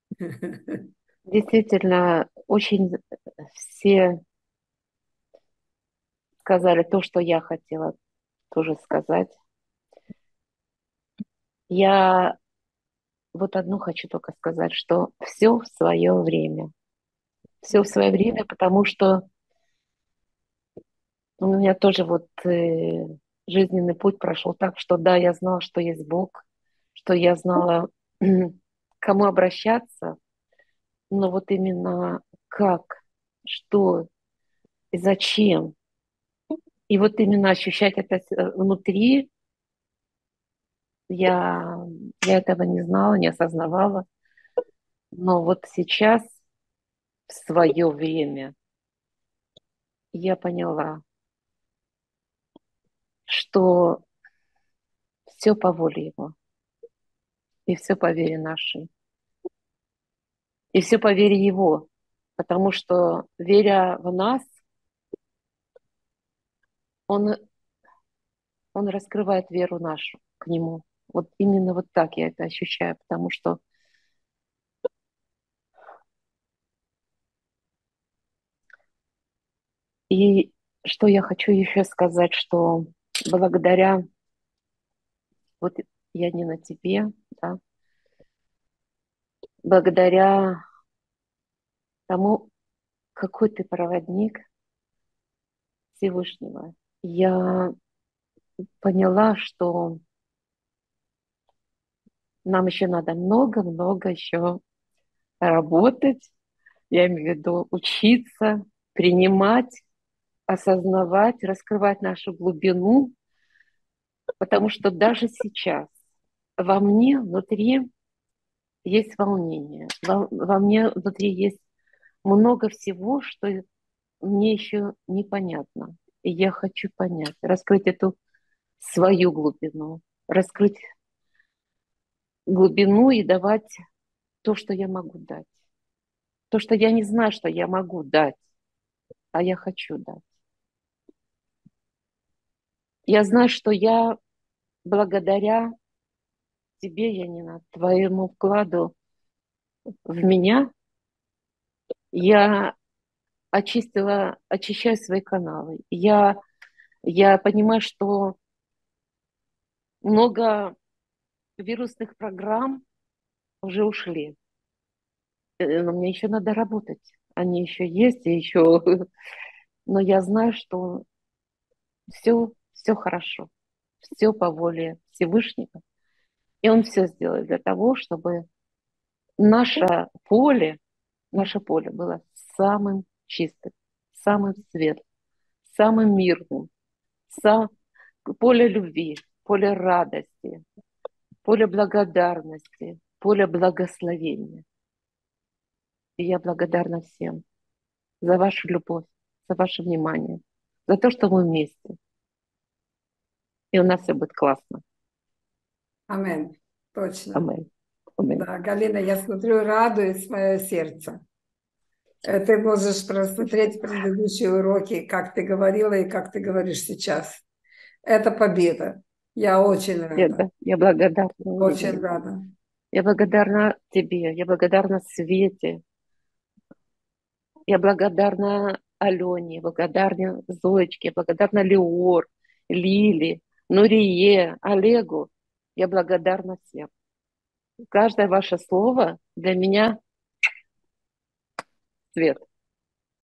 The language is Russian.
Действительно, очень все сказали то, что я хотела тоже сказать. Я вот одно хочу только сказать, что все в свое время. Все в свое время, потому что у меня тоже вот жизненный путь прошел так, что да, я знала, что есть Бог, что я знала, к кому обращаться, но вот именно как, что и зачем. И вот именно ощущать это внутри, я, я этого не знала, не осознавала. Но вот сейчас, в свое время, я поняла, что все по воле Его, и все по вере нашей, и все по вере Его. Потому что, веря в нас, Он, он раскрывает веру нашу к Нему. Вот именно вот так я это ощущаю, потому что и что я хочу еще сказать, что благодаря, вот я не на тебе, да, благодаря тому, какой ты проводник Всевышнего, я поняла, что нам еще надо много-много еще работать, я имею в виду учиться, принимать, осознавать, раскрывать нашу глубину, потому что даже сейчас во мне внутри есть волнение, во мне внутри есть много всего, что мне еще непонятно. И я хочу понять, раскрыть эту свою глубину, раскрыть глубину и давать то, что я могу дать. То, что я не знаю, что я могу дать, а я хочу дать. Я знаю, что я благодаря тебе, Янина, твоему вкладу в меня, я очищаю свои каналы. Я понимаю, что много вирусных программ уже ушли. Но мне еще надо работать. Они еще есть, и еще... Но я знаю, что все хорошо. Все по воле Всевышнего. И Он все сделает для того, чтобы наше поле, наше поле было самым чистым, самым светлым, самым мирным, сам, поле любви, поле радости, поле благодарности, поле благословения. И я благодарна всем за вашу любовь, за ваше внимание, за то, что мы вместе. И у нас все будет классно. Амен. Точно. Аминь. Аминь. Да, Галина, я смотрю, радует мое сердце. Ты можешь просмотреть предыдущие уроки, как ты говорила и как ты говоришь сейчас. Это победа. Я очень рада. Я благодарна, Очень Ирине. рада. Я благодарна тебе, я благодарна Свете, я благодарна Алене, я благодарна Зоечке, я благодарна Леор, Лили, Нурие, Олегу. Я благодарна всем. Каждое ваше слово для меня свет.